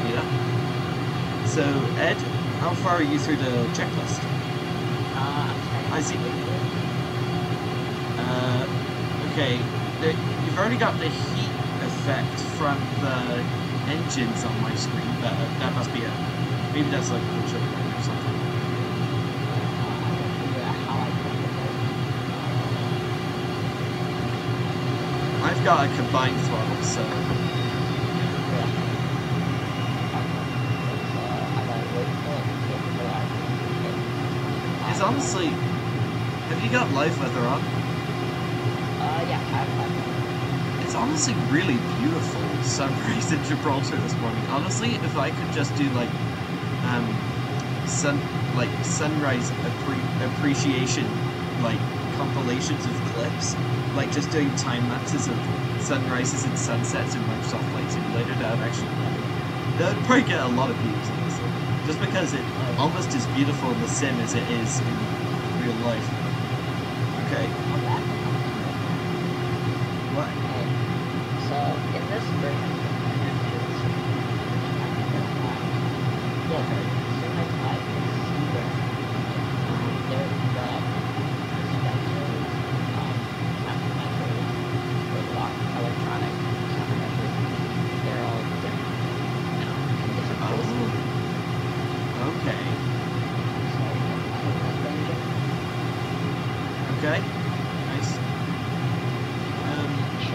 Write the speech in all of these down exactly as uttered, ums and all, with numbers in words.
Yeah. So, Ed, how far are you through the checklist? Uh, I see. Uh, okay. The, you've already got the heat effect from the engines on my screen, but uh, that must be it. Maybe that's like a trick or something. I've got a combined throttle, so. It's honestly. Have you got live weather on? Uh, yeah, I have live weather. It's honestly really beautiful sunrise in Gibraltar this morning. Honestly, if I could just do like, um, sun like sunrise appre appreciation, like compilations of clips, like just doing time lapses of sunrises and sunsets in Microsoft Flight Simulator, that would actually that would probably get a lot of views, honestly. Just because it almost as beautiful in the sim as it is in real life. Okay. What? So in this version of the yeah, so my type is super. There's the perspectives, um, countermeasures, the rock electronic countermeasures. They're all different now in different places. Oh. Okay. Okay. Nice. Um.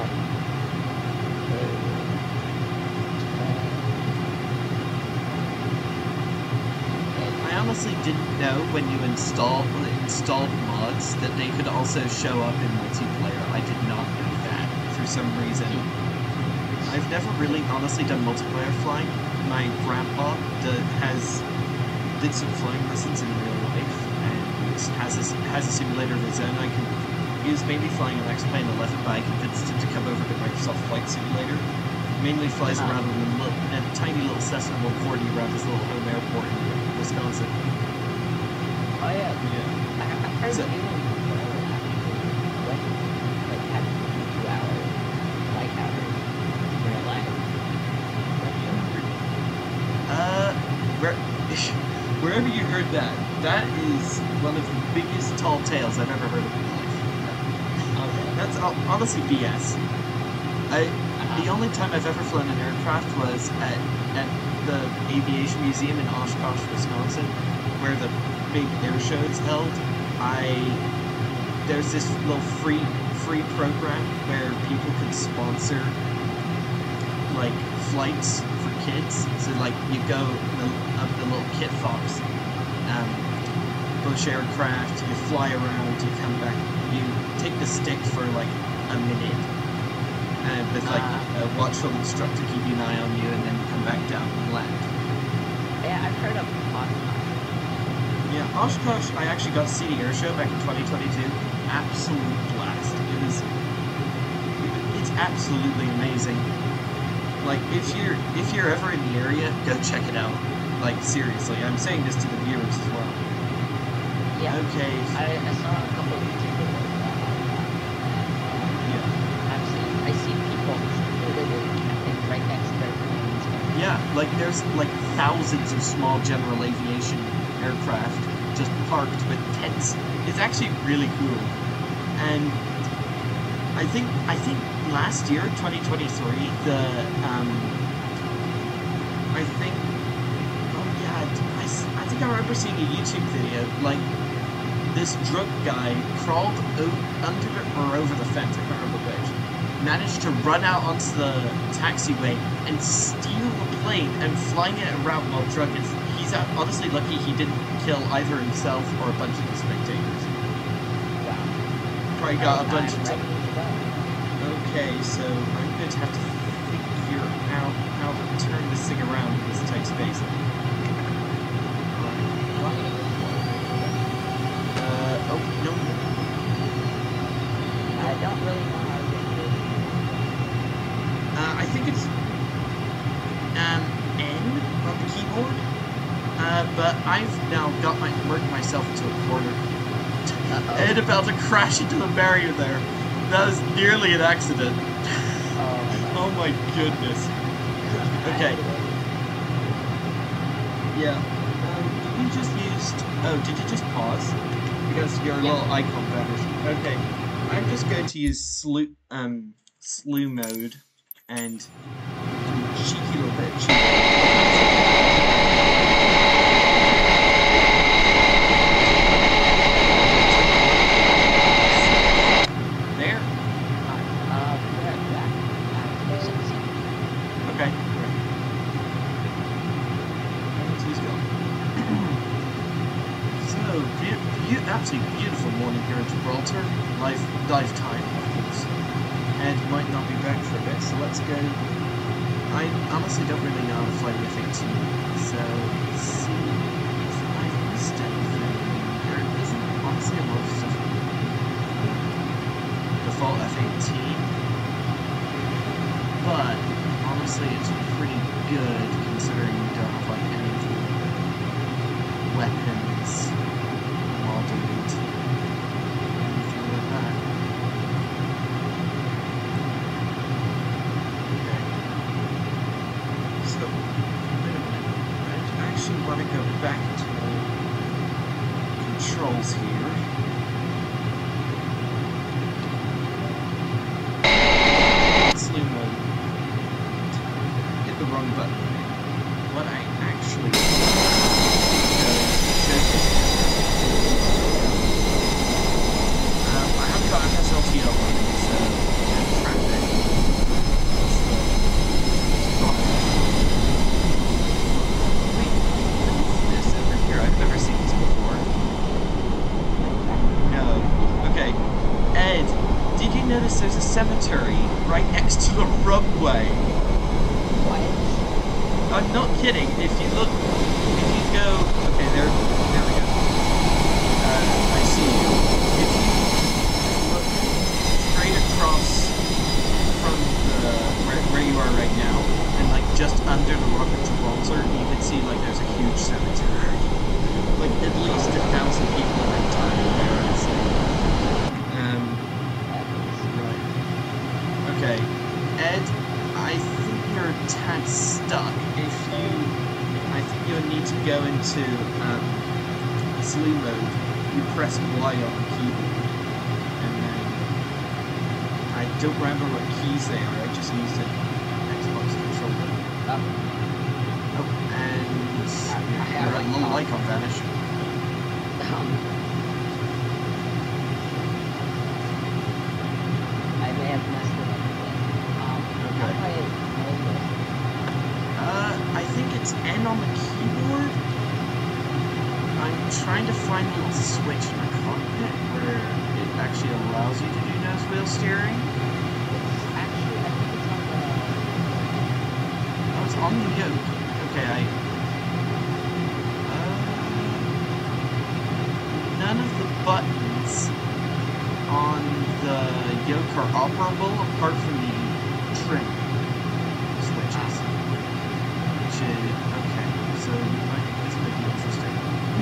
I honestly didn't know when you installed installed mods that they could also show up in multiplayer. I did not know that for some reason. I've never really honestly done multiplayer flying. My grandpa did, has did some flying lessons in real life and has a, has a simulator of his own. I can he was mainly flying an X-Plane eleven, but I convinced him to come over to Microsoft Flight Simulator. Mainly flies uh-huh. around in a, little, a tiny little Cessna one forty around his little home airport in Wisconsin. Oh yeah, yeah. I, I've heard So, you actually like like had two hours flight hours in real life. Uh, where, wherever you heard that, that is one of the biggest tall tales I've ever heard of in my life. Okay. That's honestly B S. I. The only time I've ever flown an aircraft was at, at the Aviation Museum in Oshkosh, Wisconsin, where the big air show is held. I there's this little free free program where people can sponsor like flights for kids. So like you go up the little Kit Fox, um, Bush aircraft, you fly around, you come back, you take the stick for like a minute. Uh, with like uh, a watchful instructor keeping an eye on you, and then come back down and land. Yeah, I've heard of Oshkosh. Yeah, Oshkosh. I actually got to see the air show back in twenty twenty-two. Absolute blast. It was. It's absolutely amazing. Like if you're if you're ever in the area, go check it out. Like seriously, I'm saying this to the viewers as well. Yeah. Okay. I, I saw a couple of YouTube videos. I see people literally camping right next to their planes. Yeah, like there's like thousands of small general aviation aircraft just parked with tents. It's actually really cool. And I think I think last year, twenty twenty-three, the um, I think oh yeah, I, I think I remember seeing a YouTube video like this drunk guy crawled out under the, or over the fence. I can't remember which. Managed to run out onto the taxiway and steal the plane and flying it around while drunk. It's, he's honestly lucky he didn't kill either himself or a bunch of the spectators. Wow. Probably got a bunch of... Okay, so I'm going to have to figure out how to turn this thing around in this tight space. Uh, oh, no. I don't really know how to get this. Uh, I think it's um, N on the keyboard, uh, but I've now got my worked myself into a corner. Uh-oh. And about to crash into the barrier there. That was nearly an accident. Oh my, oh my goodness. Okay. Yeah. Um, you just used... Oh, did you just pause? Because your Yeah. little icon vanished. Okay. I'm just going to use slew, um, slew mode and cheeky little bit cheeky. There. Uh, we're back. Uh, there's something. Okay. Great. He's gone. So, be be absolutely beautiful morning here in Gibraltar. Live, live time, of course. Ed might not be back for a bit, so let's go. I honestly don't really know how to fly the F eighteen, so let's see if I've missed anything. There isn't honestly a lot of stuff. Default F eighteen, but honestly it's pretty good considering you don't have like any of the weapons modeled, anything like that. Okay. So, wait a minute. I actually want to go back to controls here. Slew mode. Hit the wrong button. What I actually um, I haven't got M S F S running, so and traffic. Wait, what is this over here? I've never seen this before. No. Okay. Ed, did you notice there's a cemetery right next to the runway? What? I'm not kidding. If you look, if you go, okay, there, there we go. Uh, I see you. If you look straight across from the where, where you are right now, and like just under the Rock of Gibraltar, you can see like there's a huge cemetery. Like at least a thousand people at a time there, I'd say. Um. Right. Okay, Ed. I think you're a tad stuck. If you, I think you'll need to go into um, slew mode. You press Y on the keyboard, and then I don't remember what keys they are. I just used an Xbox controller. Oh. Oh, and I, I your like little um, icon vanished. Um, I may have messed it up a bit. Um, how do I hold this? Uh, I think it's N on the keyboard. I'm trying to find a little switch in the cockpit where it actually allows you to do nose wheel steering. It's actually, I think it's on the... Oh, it's on the yoke. Okay, I... Uh, none of the buttons on the yoke are operable apart from the trim switches. Which is... Okay, so I think this might be interesting.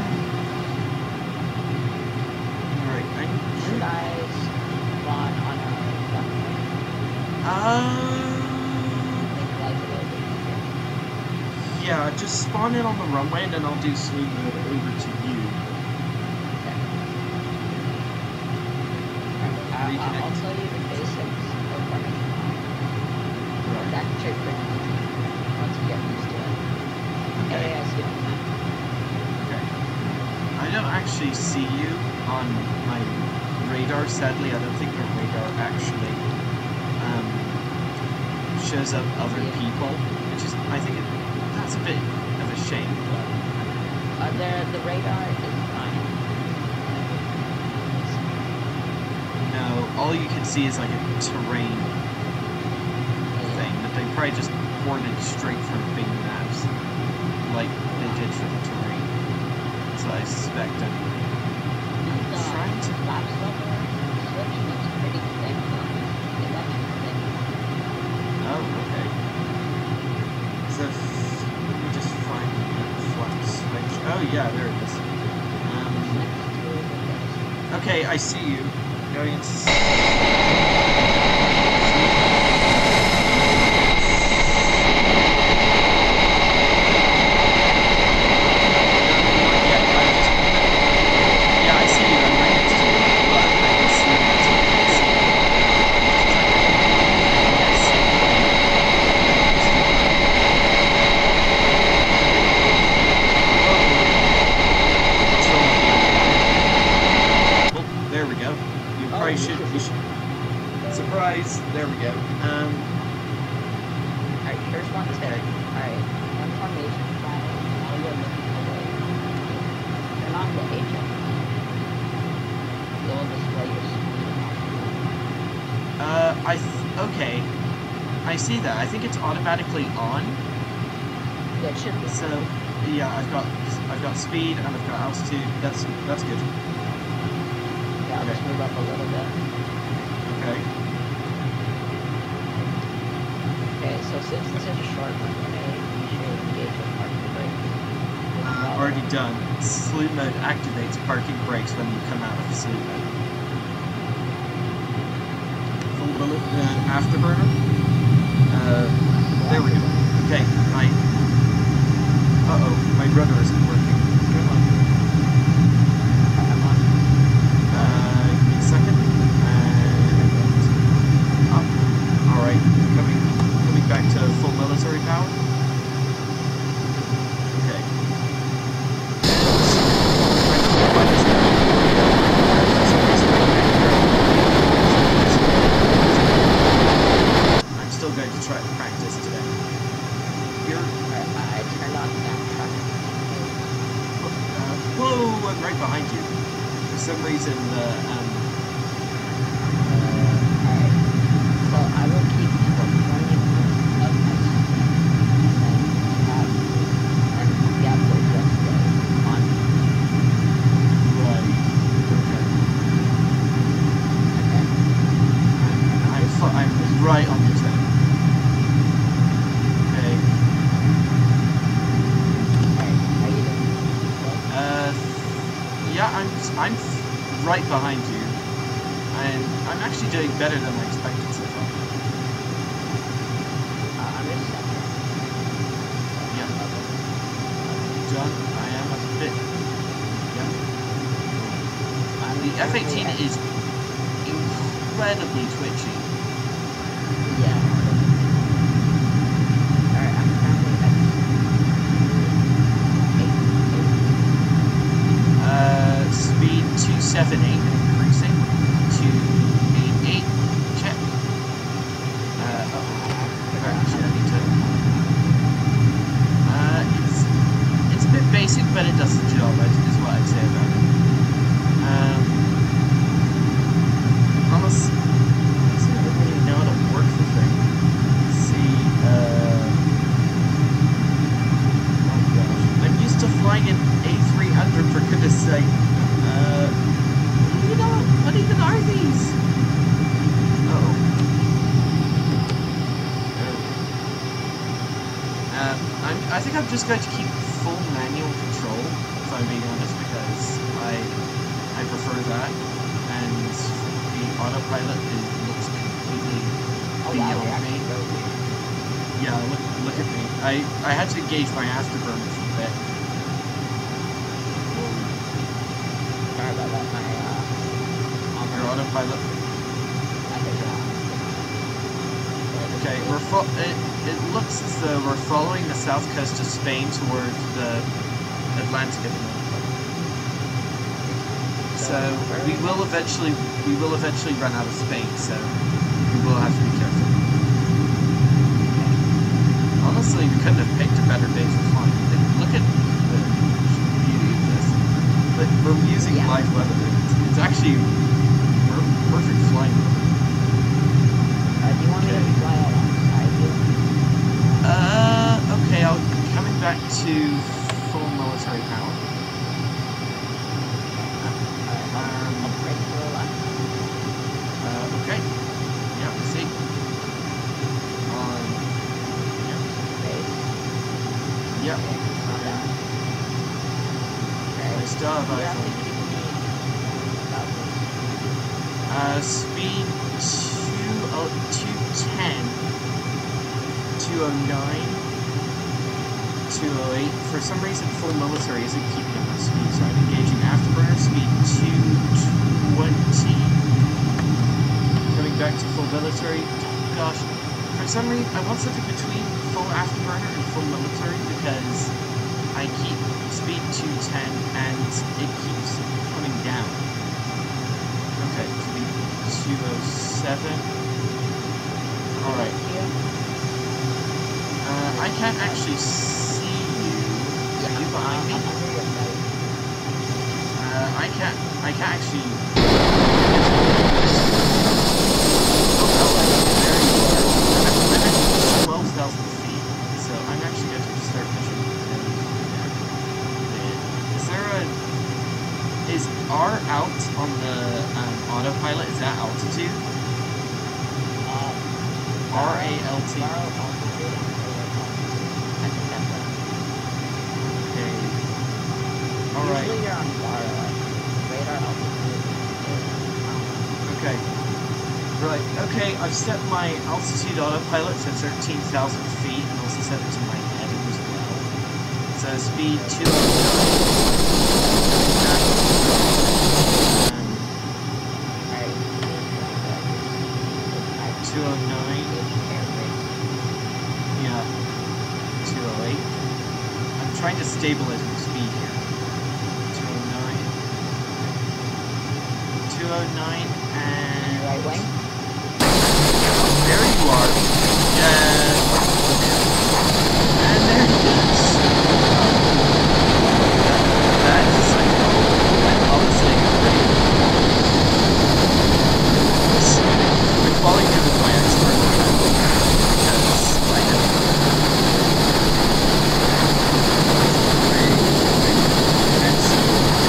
Alright, I... Should I spawn on a runway? Uh... Make life a little bit easier. Yeah, just spawn in on the runway and then I'll do slew mode over to you. Okay. Alright, uh, Reconnect. I'll tell you the basics of running. Right. That's actually pretty easy once you get used to it. Okay. A I C on that. Okay. I don't actually see you on my radar. Sadly, I don't think the radar actually um, shows up other Yeah. people, which is, I think, it, that's a bit of a shame. But Uh, the, the radar is fine. no, all you can see is like a terrain thing that they probably just ported straight from Bing Maps, like they did for the terrain. So I suspect anyway. The Trying to- flaps level switch looks pretty thick though. It's actually thick. Oh, okay. So f- let me just find that flap switch. Oh yeah, there it is. Um, Next to the okay, I see you. Going into. s- see that. I think it's automatically on. Yeah, it should be. So yeah, I've got I've got speed and I've got altitude. That's that's good. Yeah, I'll Okay. just move up a little bit. Okay. Okay, so since this is a short runway, you should engage with parking brakes. Uh, already done. Slew mode activates parking brakes when you come out of slew mode. Full bullet uh, afterburner. Uh, there we go. Okay, my. Uh oh, my rudder isn't working. Come on. I'm on. Uh, give me a second. And up. All right, coming, coming back to full military power. Okay. I'm still going to try to practice today. Here. I turned on that traffic. Uh, whoa! I'm right behind you. For some reason, uh, um, Alright. So I will keep for twenty minutes of my speed. And then have and the gap will just go on. right. Okay. Okay. I'm, I'm, fu- I'm right on your turn. Okay. Alright, are you doing? Uh, yeah, I'm, I'm right behind you. And I'm actually doing better than I expected so far. Uh, I'm just second. Yeah. John, I am a bit. Yeah. I'm The F eighteen currently at- is incredibly twitchy. Yeah. Alright, I'm currently at eight, eight. Uh, speed two seventy-eight increasing to eighty-eight. Check. Uh, oh, actually, I need to. Uh, it's it's a bit basic, but it does the job. Is what I'd say about it. Um, almost. See, I don't really know how to work the thing. Let's see. Uh, oh gosh, I'm used to flying an A three hundred for goodness sake. Uh, you know what even are these? Uh-oh. Um, I'm, I think I'm just going to keep full manual control, if I'm being honest, because I I prefer that, and the autopilot is, looks completely Oh wow, beyond you're me. actually really weird. Yeah, look look at me. I, I had to engage my afterburner for a bit. Sorry about that, my uh Your autopilot. I think uh Okay, we're fo it, it looks as though we're following the south coast of Spain toward the Atlantic at the moment. So we will eventually we will eventually run out of Spain, so we will have to be careful. Honestly, we couldn't have picked a better day for flying. Look at the beauty of this. But we're using Yeah. live weather. It's, it's actually per perfect flying weather. Uh, do you want me Okay. to fly alongside you? Uh, okay, I'll coming back to full military power. Alright, I'll, I'll brake to the left. Uh, okay. Yeah, see. On. Base. Yeah. Okay, calm down. Okay. I still have You have to iPhone. keep me about this. Uh, speed two oh two ten, two oh nine, two oh eight. For some reason, full military isn't keeping up with speed, so I'm engaging afterburner speed two twenty. Coming back to full military. Gosh, for some reason, I want something between full afterburner and full military because I keep speed two ten and it keeps coming down. Okay, speed two oh seven. Alright. Uh, I can't actually see you. Are you behind me? I'm under your sight. Uh, I can't, I can't actually... Oh, oh, there you are. I'm at, I'm at R out on the um, autopilot, is that altitude? Uh, R A L T. Borrow altitude and radar altitude. I think that's right. Okay. Alright. Usually you're on borrow. Radar altitude is Okay. Right, okay, I've set my altitude autopilot to thirteen thousand feet and also set it to my heading as well. So speed two oh nine. two oh nine. Yeah. two oh eight. I'm trying to stabilize my speed here. two oh nine. two oh nine and... Right wing? There you are. Yeah. And there it is. That is like, honestly, pretty. The quality of my expert because I have and so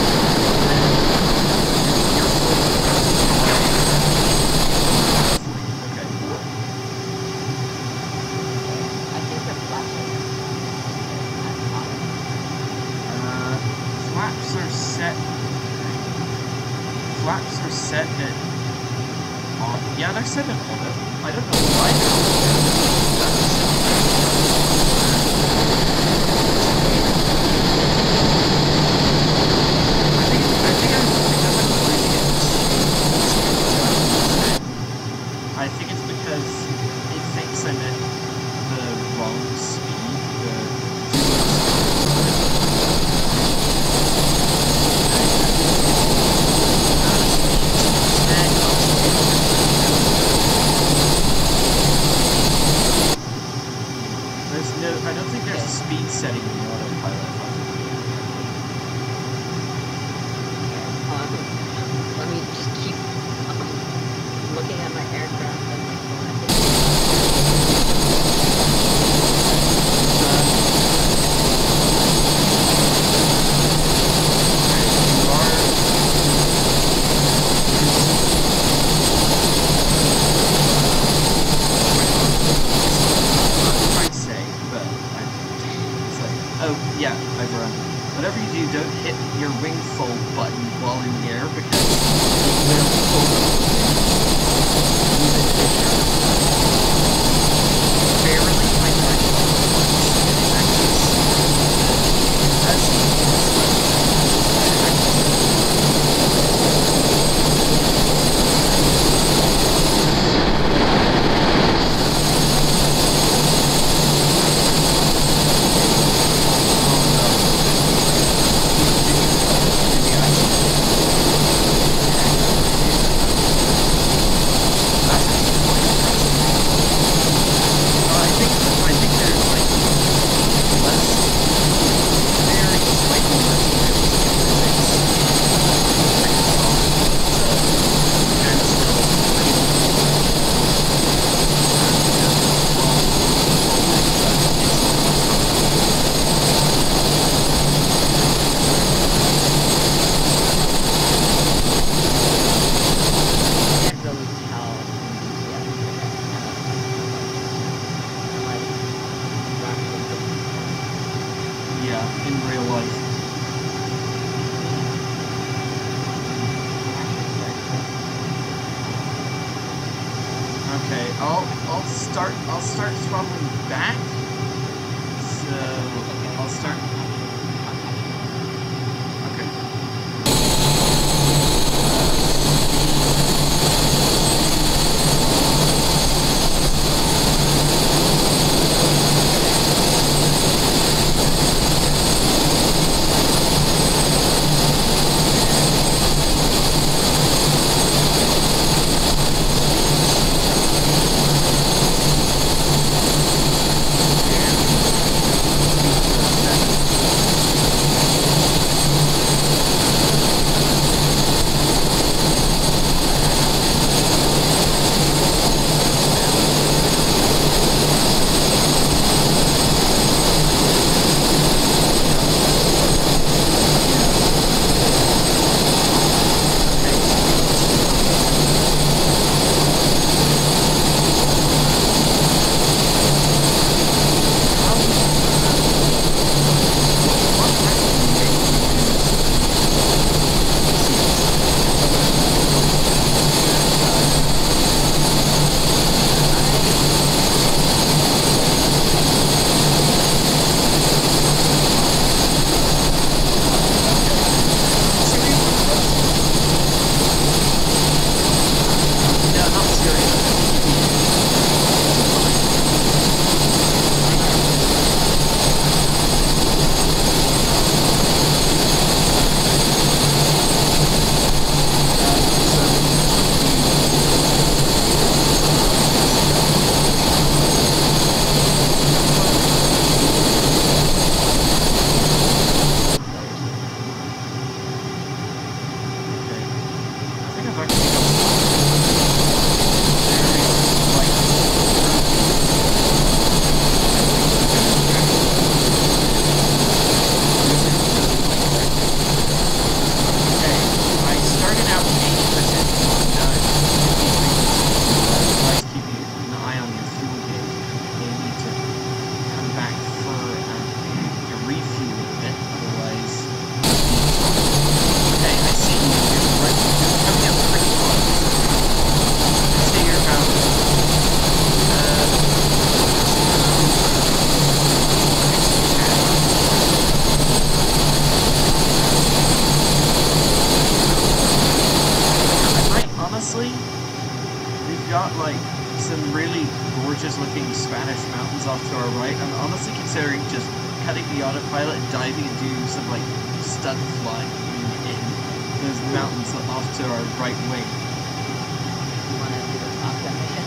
flaps are set at on. Yeah, they're set at auto. I don't know why. I think I think I'm because I'm losing it. I think it's because it thinks I'm at the wrong speed. The There's no, I don't think there's a speed setting in the autopilot. Um, let me just keep um, looking at my aircraft and my phone. Yeah, I've run. Whatever you do, don't hit your wing fold button while in the air because it will fold barely my in real life. Okay, I'll I'll start I'll start throttling back. So I'll start. Okay. And gorgeous-looking Spanish mountains off to our right. I'm honestly considering just cutting the autopilot and diving and doing some, like, stunt flying in, in those mountains off to our right wing. You want to do the top gun mission?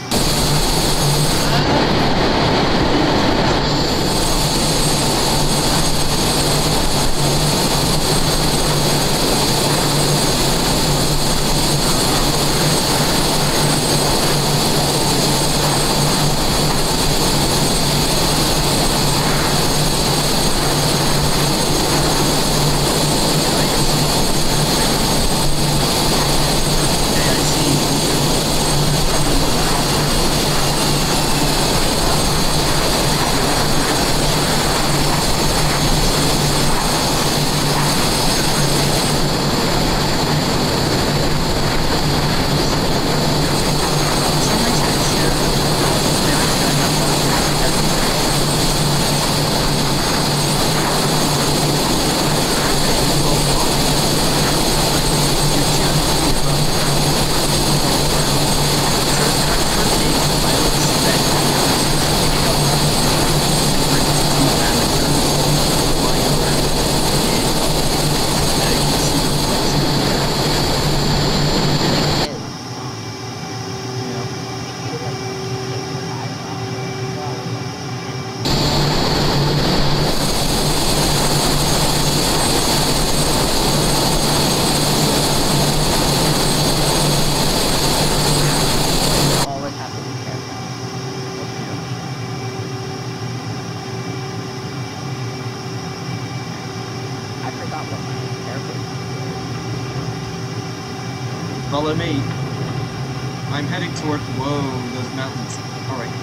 Follow me. I'm heading toward... Whoa, those mountains. Alright.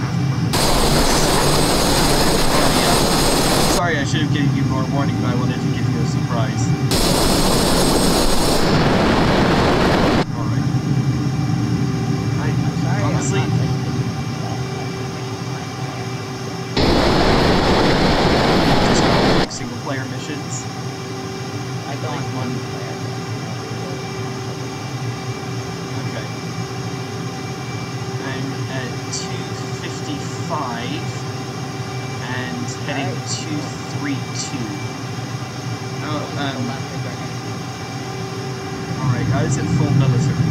Oh, yeah. Sorry, I should have given you more warning, but I wanted to give you a surprise. Alright. I, I'm sorry, honestly... I'm not just not like single-player missions. I go on one player. two fifty-five and heading right. two thirty-two. Oh, um, alright guys, at full military.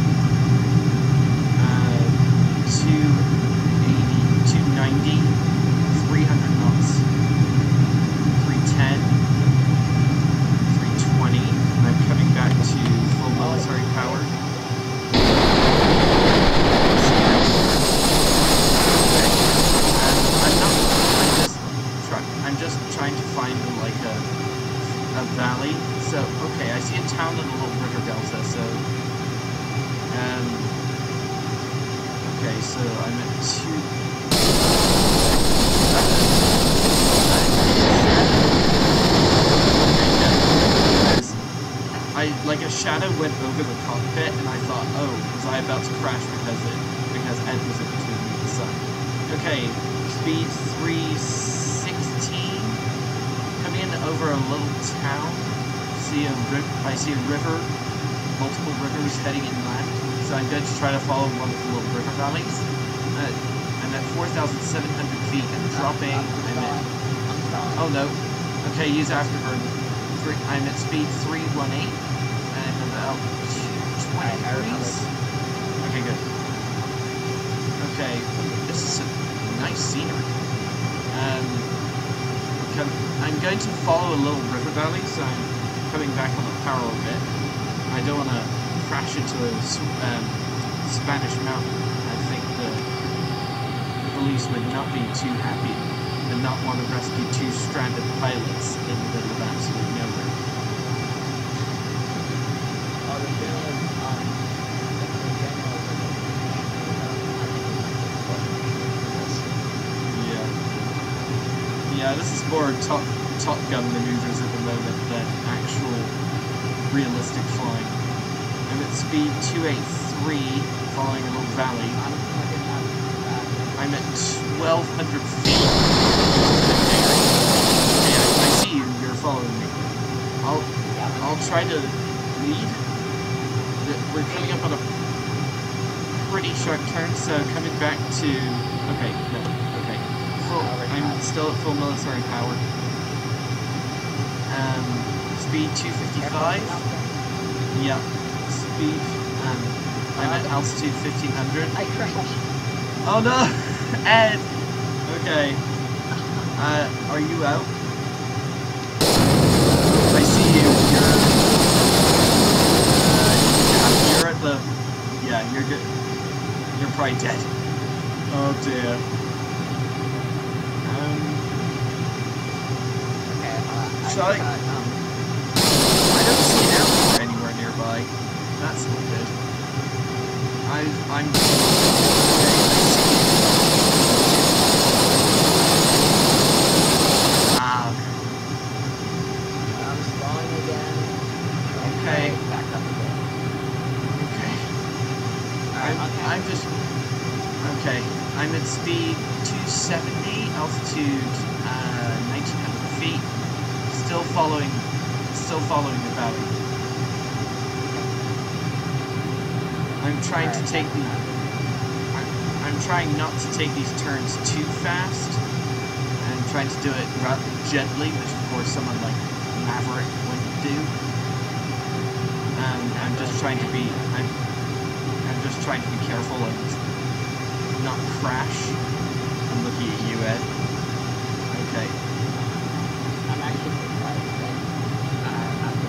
Uh, two eighty, two ninety, three hundred knots, three ten, three twenty, and I'm coming back to full military power. I'm just trying to find like a a valley. So okay, I see a town in a little river delta. So um okay, so I'm at two. I like a shadow went over the cockpit, and I thought, oh, was I about to crash because it because Ed was in between me and the sun? Okay, speed three sixteen. Coming in over a little town. See a rip. I see a river. Multiple rivers heading inland. So I'm going to try to follow one of the little river valleys. Uh, I'm at four thousand seven hundred feet and dropping. I'm at. Oh no. Okay, use afterburn. Three, I'm at speed three eighteen. I'm about two twenty degrees. Okay, good. Okay, this is a nice scenery. Um, I'm going to follow a little river valley, so I'm coming back on the power a bit. I don't want to crash into a um, Spanish mountain. I think the police would not be too happy and not want to rescue two stranded pilots in the middle of absolute nowhere. Oh, the general, um, the general, yeah. Yeah, this is more Top, Top Gun maneuvers at the moment than actual realistic flying. I'm at speed two eighty-three, following a little valley. I'm at twelve hundred feet. Okay, I, I see you. You're following me. I'll I'll try to lead. We're coming up on a pretty pretty sharp turn, so coming back to... Okay, no, okay. Full, I'm still at full military power. Um, speed two fifty-five. Yeah, speed. Um, I'm at altitude fifteen hundred. I crashed. Oh no! Ed! Okay. Uh, are you out? I see you. You're... Uh, yeah, you're at the... Yeah, you're good. You're probably dead. Oh dear. Um... Okay, uh, Shall I... got, um... I don't see an airport anywhere nearby. That's not good. I... I'm... Okay, I see you. Ah, I'm spawning again. okay. Back up again. Okay. Alright, I'm, okay. I'm just... Okay. I'm at speed two seventy, altitude uh, nineteen hundred feet. Still following... Still following the valley. I'm trying Alright, to take the... back up. I'm, I'm trying not to take these turns too fast. I'm trying to do it ra gently, which of course someone like Maverick wouldn't do. Um, I'm just trying to be... I'm, I'm just trying to be careful and not crash. I'm looking at you, Ed. Okay. I'm actually surprised that uh, I'm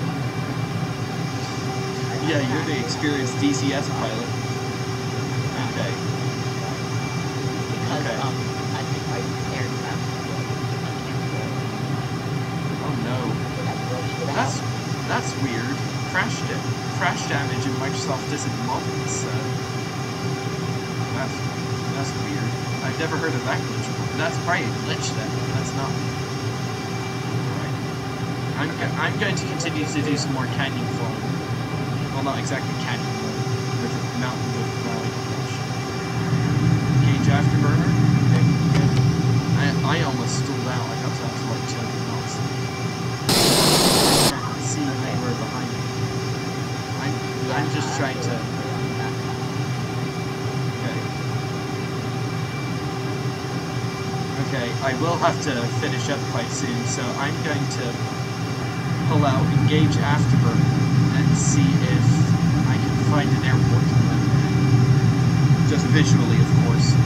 the Yeah, you're the experienced D C S pilot. Okay. Because, Okay. um, I think my aircraft was Oh no. That's that's weird. Crash da crash damage in Microsoft isn't modded, so that's that's weird. I've never heard of that glitch before. That's probably a glitch then. That's not. Alright. I'm go I'm going to continue to do some more canyon falling. Well, not exactly canyon, but river mountain with valley crash. Gauge afterburner. Okay, good. I I almost stalled out. I got to have to like two hundred knots. See okay. We're behind me. I'm, I'm just trying to... Okay. Okay, I will have to finish up quite soon, so I'm going to pull out engage afterburner and see if I can find an airport. Just visually, of course.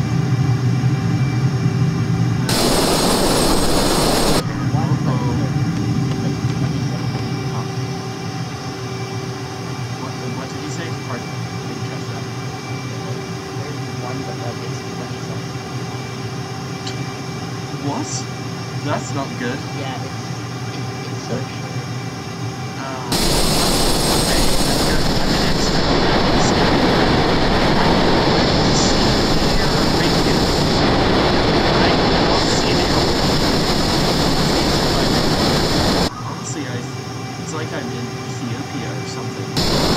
What? That's not good. Yeah, it's, it's, it's so short. Uh, okay, I'm gonna have an extra I don't see an airport. Honestly, I, it's like I'm in Ethiopia or something.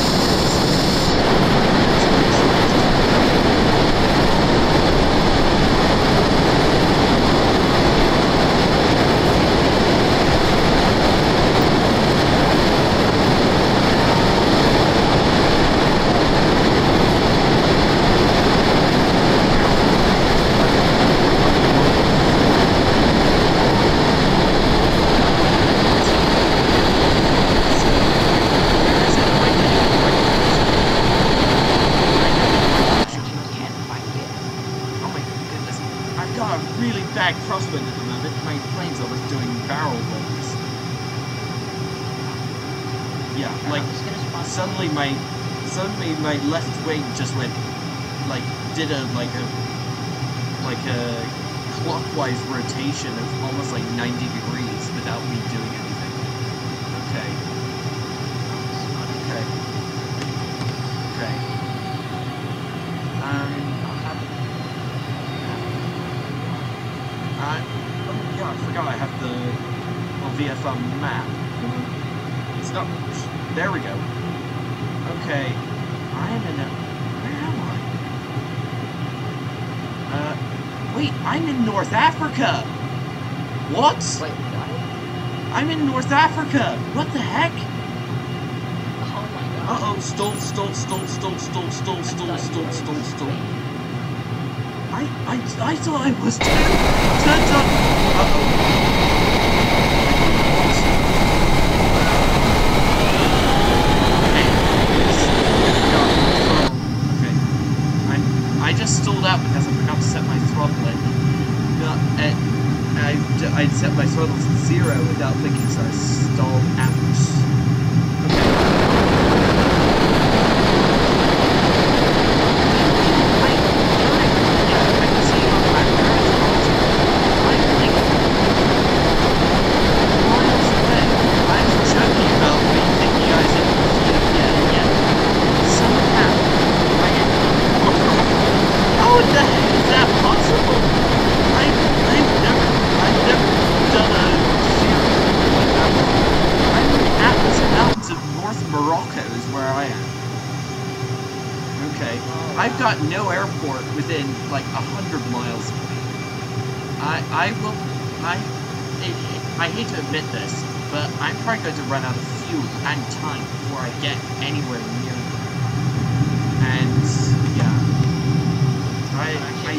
Crosswind at the moment, my plane's almost doing barrel rolls. Yeah, like suddenly my suddenly my left wing just went like did a like a like a clockwise rotation of almost like ninety degrees without me doing anything. Okay. Okay. Okay. Um I, oh yeah, I forgot I have the well, V F M map. It's not. There we go. Okay, I am in a. Where am I? Uh, wait, I'm in North Africa. What? Wait, what? I'm in North Africa. What the heck? Oh my god. Uh-oh, stall, stall, stall, stall, stall, stall, stall, stall, stall, stall. I, I, I thought I was too. Turns out. Uh-oh. Okay. I, I just stalled out because I forgot to set my throttle in. No, uh, I, I set my throttle to zero without thinking, so I stalled out. I've got no airport within like a hundred miles of me. I I will I it, I hate to admit this, but I'm probably going to run out of fuel and time before I get anywhere near them. And yeah, I I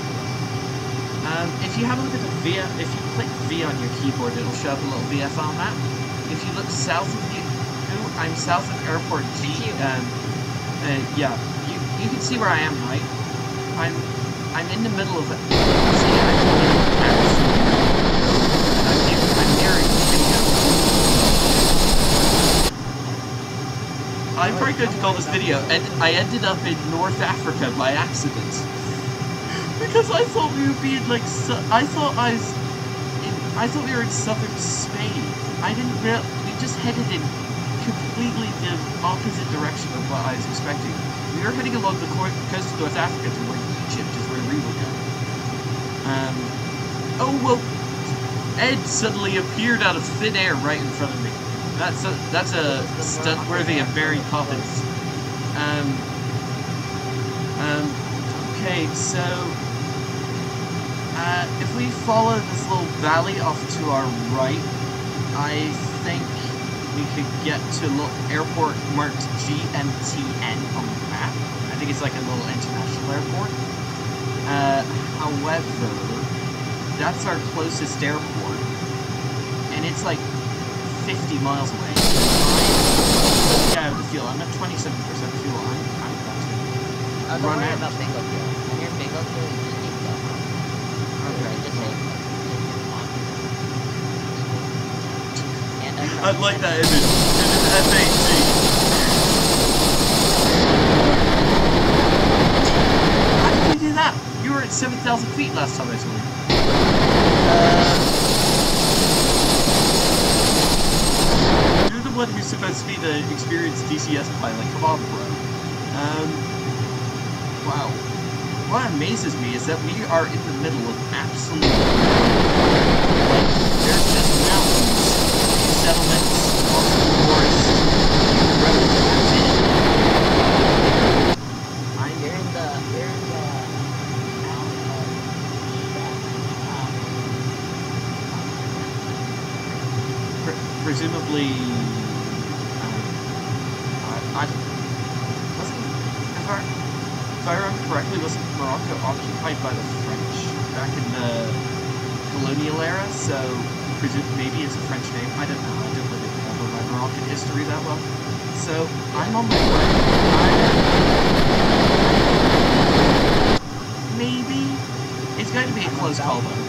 um if you have a look at the V, if you click V on your keyboard, it'll show up a little V F R map. If you look south of you, I'm south of Airport G. Um, uh, yeah. You can see where I am, right? I'm I'm in the middle of it. See, I'm near, I'm nearing the video. I'm probably going to call this video, and I ended up in North Africa by accident. Because I thought we would be in like, I thought I was, in, I thought we were in southern Spain. I didn't real, we just headed in completely the opposite direction of what I was expecting. We were heading along the coast of North Africa to where Egypt is where we were going. Um, oh, well, Ed suddenly appeared out of thin air right in front of me. That's a, that's a stunt worthy of Mary Poppins. Um, um, okay, so, uh, if we follow this little valley off to our right, I think we could get to a little airport marked G M T N on the map. I think it's like a little international airport. Uh, however, that's our closest airport, and it's like fifty miles away. Yeah, I have the fuel. I'm at twenty-seven percent fuel. I'm, I'm about to uh, don't run worry out. about bingo fuel. When you're bingo fuel, you just need to go home. Okay. Just say, I like that image. It is F A G. How did you do that? You were at seven thousand feet last time I saw you. Uh, You're the one who's supposed to be the experienced D C S pilot. Come on, bro. Um, wow. What amazes me is that we are in the middle of absolute... Like, there's just mountains, settlements, forest, roads, and that's it. I'm you're in the you're in the town of um, Pre presumably um, I, I wasn't if I, if I remember correctly, wasn't Morocco occupied by the French back in the colonial era? So presume maybe it's a French name. I don't know. I don't really remember my Moroccan history that well. So I'm on my way. I'm... Maybe it's going to be a close call though.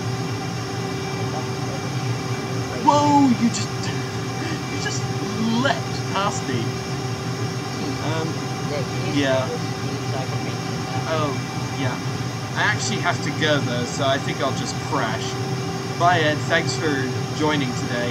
Whoa! You just you just leapt past me. Um. Yeah. Oh, yeah. I actually have to go though, so I think I'll just crash. Bye, Ed. Thanks for joining today.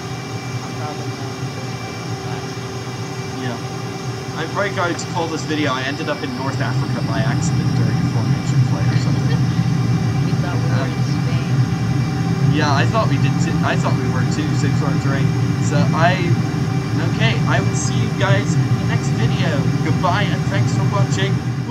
Yeah. I'm probably going to call this video I ended up in North Africa by accident during a formation flight or something. We thought we were in Spain. Yeah, I thought we did too. I thought we were too, same sort of terrain. So I... Okay, I will see you guys in the next video. Goodbye and thanks for watching.